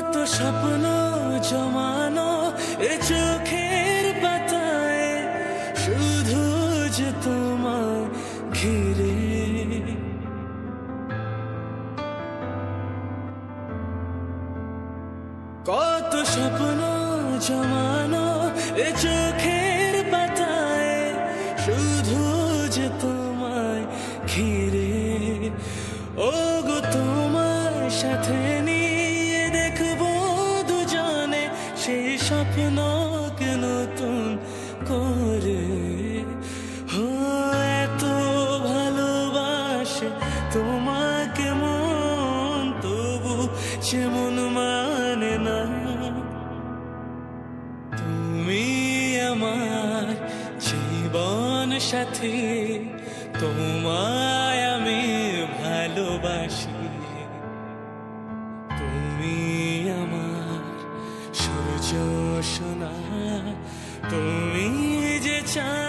কত স্বপ্ন জমানো এ চোখের পাতায়, শুধু যে তোমায় ঘিরে। কত স্বপ্ন জমানো এ চোখের পাতায়, শুধু যে তোমায় ঘিরে। ও গো তোমার সাথে নিয়ে দেখবো দুজনে সেই স্বপ্নকে নতুন করে। ও এত ভালোবাসে তোমাকে মন, তবু যেমন মানে না। তুমি আমার জীবন সাথী, তোমায় আমি ভালোবাসি। তুমি আমার সূর্য সোনা, তুমি যে চাঁদ।